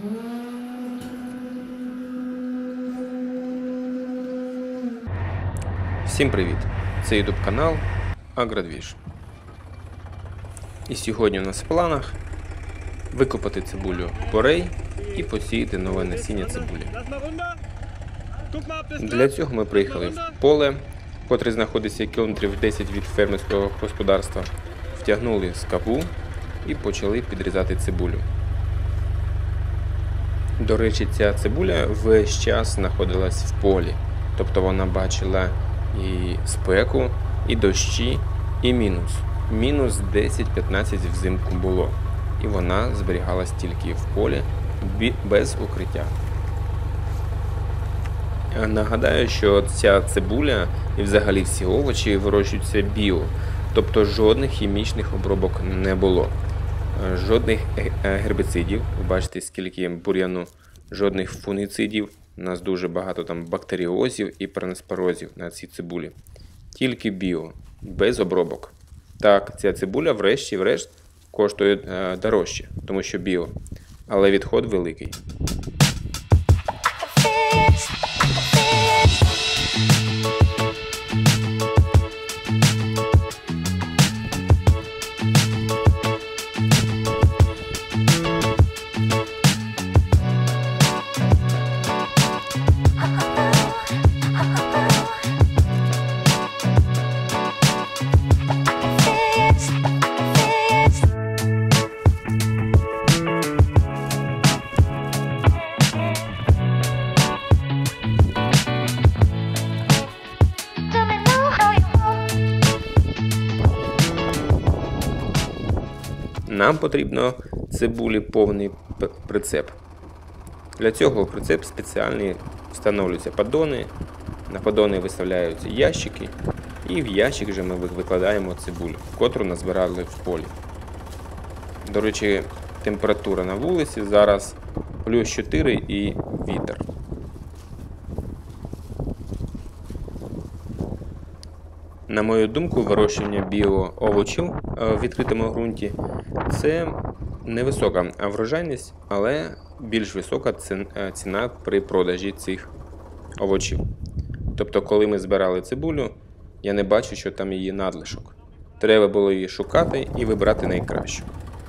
Всім привіт! Це YouTube канал Агродвіж. І сьогодні у нас в планах викопати цибулю порей і посіяти нове насіння цибулі. Для цього ми приїхали в поле, котре знаходиться кілометрів 10 від фермерського господарства, втягнули скабу і почали підрізати цибулю. До речі, ця цибуля весь час знаходилась в полі, тобто вона бачила і спеку, і дощі, і мінус. Мінус 10-15 взимку було. І вона зберігалась тільки в полі, без укриття. Нагадаю, що ця цибуля і взагалі всі овочі вирощуються біо, тобто жодних хімічних обробок не було. Жодних гербіцидів, ви бачите скільки бур'яну, жодних фунгіцидів. У нас дуже багато там бактеріозів і перноспорозів на цій цибулі. Тільки біо, без обробок. Так, ця цибуля врешті-решт коштує дорожче, тому що біо, але відход великий. Нам потрібно цибулі повний прицеп. Для цього в прицеп спеціальний встановлюються поддони, на поддони виставляються ящики, і в ящик вже ми викладаємо цибулю, котру назбирали в полі. До речі, температура на вулиці зараз плюс 4 і вітер. На мою думку, вирощування біоовочів в відкритому ґрунті – це невисока врожайність, але більш висока ціна при продажі цих овочів. Тобто, коли ми збирали цибулю, я не бачу, що там її надлишок. Треба було її шукати і вибрати найкращу.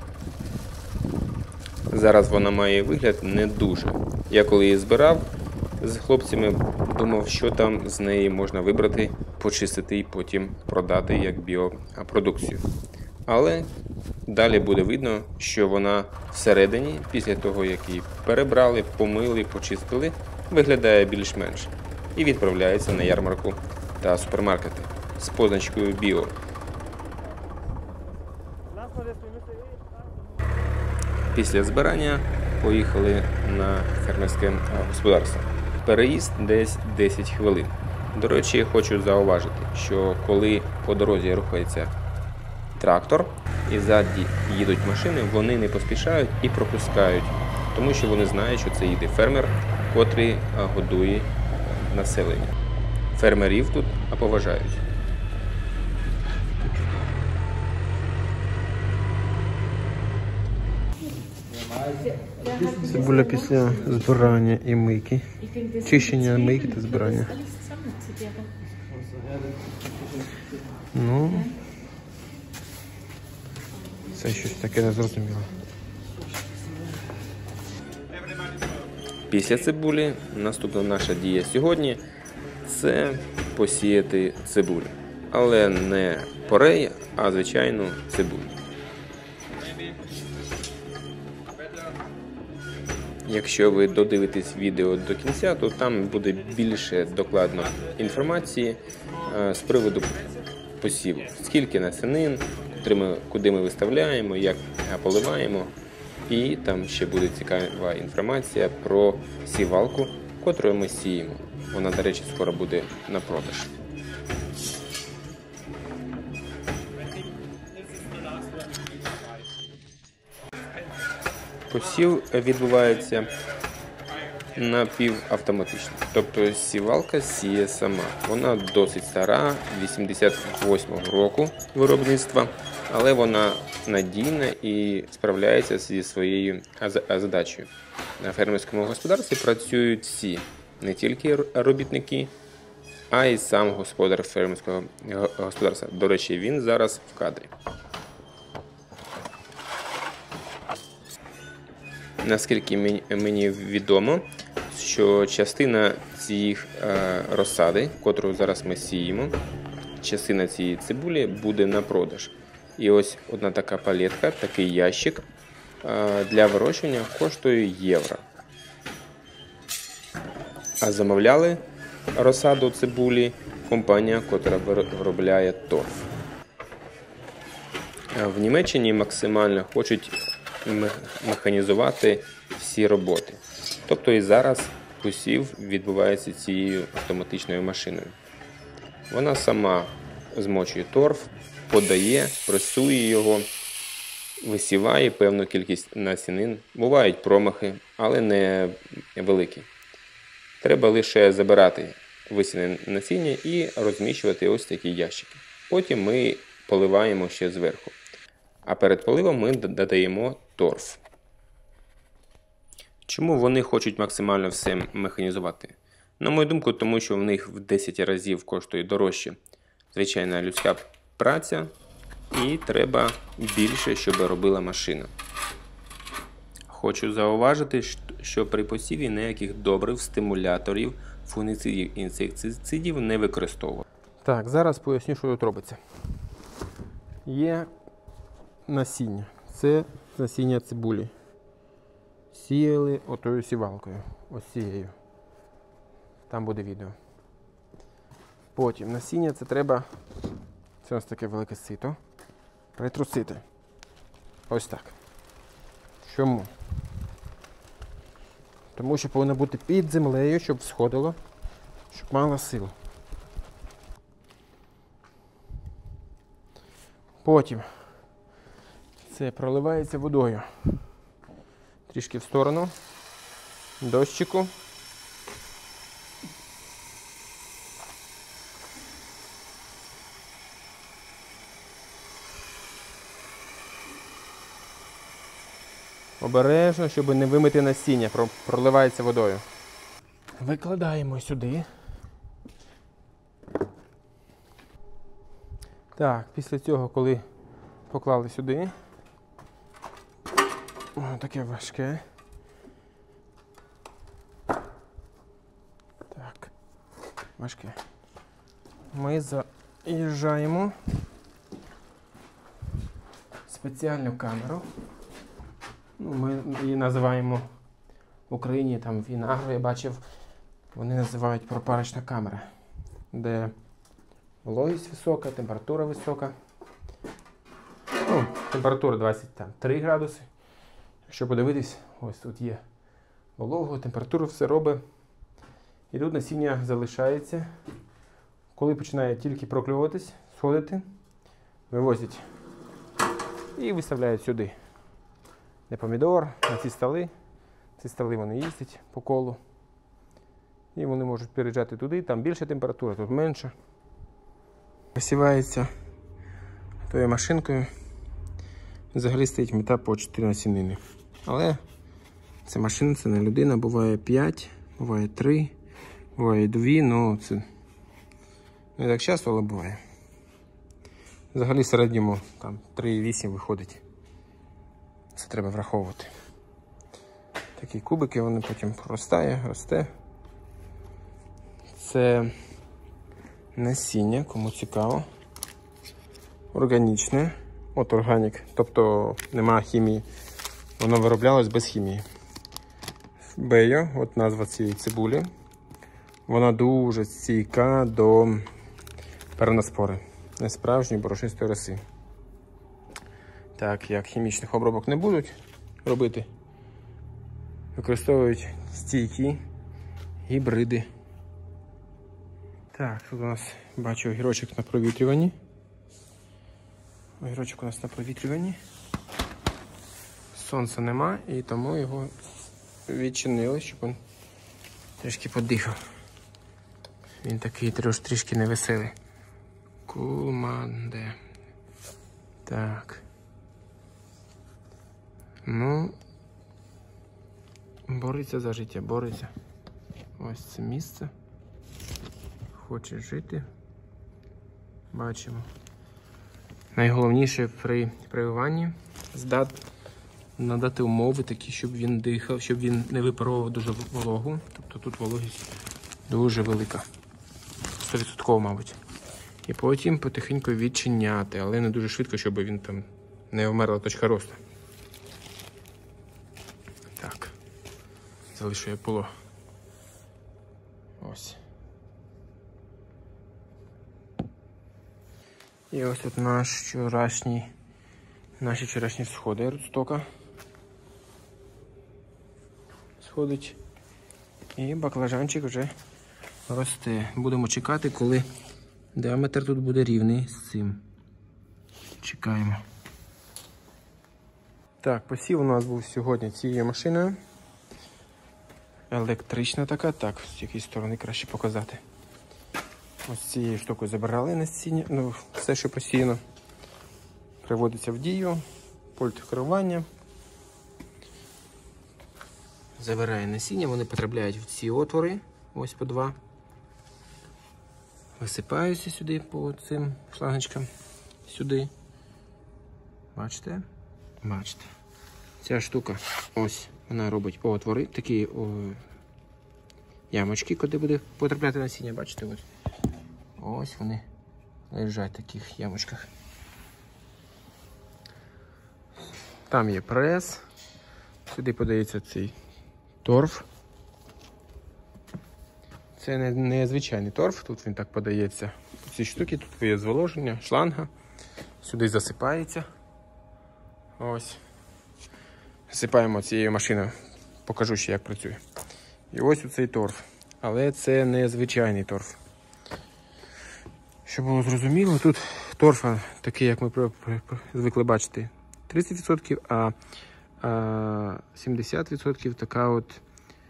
Зараз вона має вигляд не дуже. Я коли її збирав з хлопцями, думав, що там з неї можна вибрати, почистити і потім продати як біопродукцію. Але далі буде видно, що вона всередині, після того як її перебрали, помили, почистили, виглядає більш-менш і відправляється на ярмарку та супермаркети з позначкою біо. Після збирання поїхали на фермерське господарство. Переїзд десь 10 хвилин. До речі, хочу зауважити, що коли по дорозі рухається трактор і ззаді їдуть машини, вони не поспішають і пропускають, тому що вони знають, що це їде фермер, котрий годує населення. Фермерів тут поважають. Цибуля після збирання і мийки. Чищення, мийки та збирання. Ну, це щось таке незрозуміле. Після цибулі наступна наша дія сьогодні – це посіяти цибулю. Але не порей, а звичайну цибулю. Якщо ви додивитесь відео до кінця, то там буде більше докладно інформації з приводу посіву. Скільки насінин, куди ми виставляємо, як поливаємо. І там ще буде цікава інформація про сівалку, котрою ми сіємо. Вона, до речі, скоро буде на продаж. Посів відбувається напівавтоматично. Тобто сівалка сіє сама. Вона досить стара, 88-го року виробництва. але вона надійна і справляється зі своєю задачею. На фермерському господарстві працюють всі, не тільки робітники, а й сам господар фермерського господарства. До речі, він зараз в кадрі. Наскільки мені відомо, що частина цієї розсади, котру зараз ми сіємо, частина цієї цибулі буде на продаж. І ось одна така палетка, такий ящик для вирощування коштує євро. А замовляли розсаду цибулі компанія, котра виробляє торф. В Німеччині максимально хочуть механізувати всі роботи. Тобто і зараз посів відбувається цією автоматичною машиною. Вона сама змочує торф, подає, пресує його, висіває певну кількість насінин. Бувають промахи, але не великі. Треба лише забирати висіяне насіння і розміщувати ось такі ящики. Потім ми поливаємо ще зверху. А перед поливом ми додаємо торф. Чому вони хочуть максимально все механізувати? На мою думку, тому що в них в 10 разів коштує дорожче звичайна людська праця і треба більше, щоб робила машина. Хочу зауважити, що при посіві ніяких добрив, стимуляторів, фунгіцидів, інсектицидів не використовують. Так, зараз поясню, що тут робиться. Є насіння. Це насіння цибулі. Сіяли отою сівалкою. Ось цією. Там буде відео. Потім насіння це треба, це ось таке велике сито, притрусити. Ось так. Чому? Тому що повинно бути під землею, щоб сходило, щоб мало сил. Потім це проливається водою. Трішки в сторону, дощику. Обережно, щоб не вимити насіння, проливається водою. Викладаємо сюди. Так, після цього, коли поклали сюди, таке важке. Так, важке. Ми заїжджаємо в спеціальну камеру. Ми її називаємо в Україні, там в Інагро я бачив, вони називають пропарочна камера, де вологість висока, температура висока. Температура 23 градуси. Якщо подивитись, ось тут є волого, температура, все робить. І тут насіння залишається. Коли починає тільки проклюватись, сходити, вивозять і виставляють сюди. Не помідор, на ці столи. Ці столи вони їздять по колу. І вони можуть переїжджати туди, там більша температура, тут менша. Висівається тою машинкою. Взагалі стоїть мета по 4 насінини. Але це машина, це не людина. Буває 5, буває 3, буває 2, ну це не так часто, але буває. Взагалі в середньому там 3,8 виходить. Це треба враховувати. Такі кубики, вони потім росте. Це насіння, кому цікаво. Органічне. От органік, тобто нема хімії. Воно вироблялось без хімії. Бейо, от назва цієї цибулі. Вона дуже стійка до переноспори. Несправжньої борошнистої роси. Так, як хімічних обробок не будуть робити, використовують стійкі гібриди. Так, тут у нас, бачу, огірочок на провітрюванні. Огірочок у нас на провітрюванні. Сонця нема, і тому його відчинили, щоб він трішки подихав. Він такий трішки невеселий. Кулманде. Так. Ну, бореться за життя, бореться. Ось це місце. Хоче жити. Бачимо. Найголовніше при прививанні надати умови такі, щоб він дихав, щоб він не випаровував дуже вологу. Тобто тут вологість дуже велика. 100%, мабуть. І потім потихеньку відчиняти, але не дуже швидко, щоб він там не вмерла точка росту. Так. Залишу як було. Ось. І ось тут наші вчорашні сходи рудстока. Сходить. І баклажанчик вже росте. Будемо чекати, коли діаметр тут буде рівний з цим. Чекаємо. Так, посів у нас був сьогодні цією машиною. Електрична така. Так, з якої сторони краще показати. Ось цією штукою забирали насіння. Ну, все, що посіяно, приводиться в дію. Пульт керування. Забирає насіння, вони потрапляють в ці отвори. Ось по 2. Висипаються сюди по цим шлангочкам. Сюди. Бачите? Бачите. Ця штука, ось, вона робить отвори, такі ямочки, куди буде потрапляти насіння. Бачите? Ось. Ось вони лежать в таких ямочках. Там є прес. Сюди подається цей торф. Це не звичайний торф, тут він так подається. Ці штуки, тут є зволоження, шланга. Сюди засипається. Ось. Засипаємо цією машиною. Покажу ще, як працює. І ось оцей торф. Але це не звичайний торф. Щоб було зрозуміло, тут торфа такий, як ми звикли бачити, 30%, а 70% така от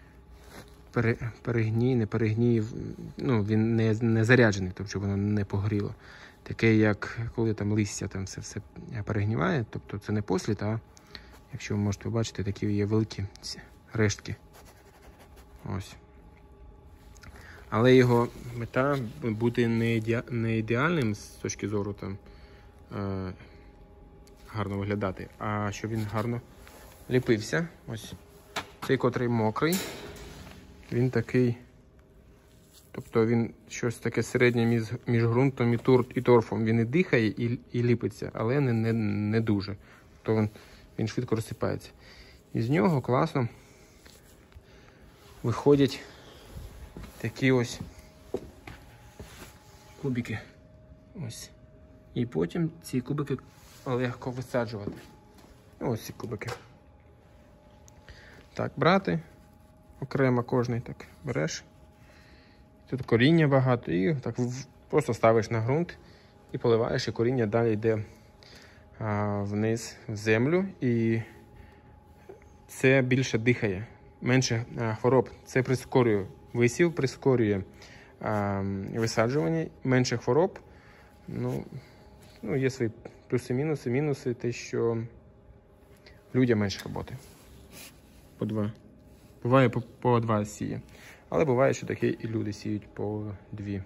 перегній, ну, він не заряджений, тобто воно не погоріло. Таке, як коли там листя там все перегніває, тобто це не послід, а якщо ви можете побачити, такі є великі рештки. Ось. Але його мета бути не ідеальним з точки зору там гарно виглядати, а щоб він гарно ліпився. Ось цей, котрий мокрий, він такий, тобто він щось таке середнє між ґрунтом і торфом. Він і дихає, і ліпиться, але не дуже. Тобто він швидко розсипається. І з нього класно виходять такі ось кубики. Ось. І потім ці кубики легко висаджувати. Ось ці кубики. Так, брати. Окремо кожний так береш. Тут коріння багато і так просто ставиш на ґрунт і поливаєш, і коріння далі йде вниз в землю. І це більше дихає, менше хвороб. Це прискорює висів, прискорює висаджування, менше хвороб. Ну, є свої плюси-мінуси. Мінуси те, що людям менше роботи. По 2. Буває по 2 сіє. Але буває, що такі і люди сіють по 2.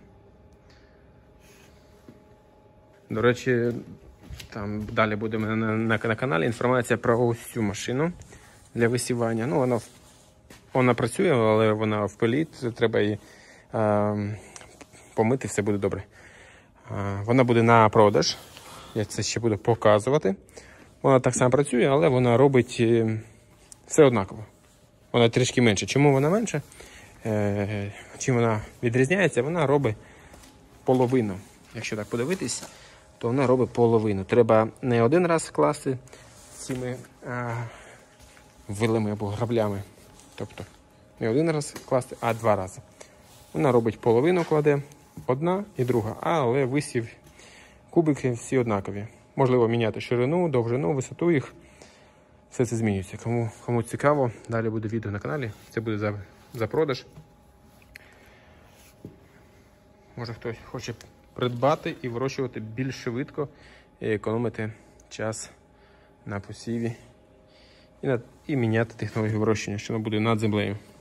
До речі, там далі буде на каналі інформація про ось цю машину для висівання. Ну, вона працює, але вона в пилі, треба її помити, все буде добре. Вона буде на продаж, я це ще буду показувати. Вона так само працює, але вона робить все однаково. Вона трішки менше. Чому вона менше? Чим вона відрізняється? Вона робить половину. Якщо так подивитись, то вона робить половину. Треба не один раз класти цими вилами або граблями. Тобто не один раз класти, а 2 рази. Вона робить половину, кладе, одна і друга, але висів кубики всі однакові. Можливо міняти ширину, довжину, висоту їх. Все це змінюється. Кому цікаво, далі буде відео на каналі. Це буде за продаж. Може хтось хоче придбати і вирощувати більш швидко і економити час на посіві і міняти технологію вирощення, що воно буде над землею.